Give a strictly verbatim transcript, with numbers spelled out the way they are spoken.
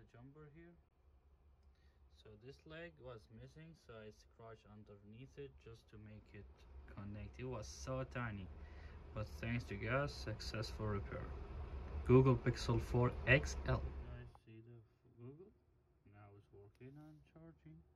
jumper here. So this leg was missing, so I scratched underneath it just to make it connect. It was so tiny, but thanks to God, successful repair. Google Pixel four X L. Guys, see the Google? Now it's working on charging.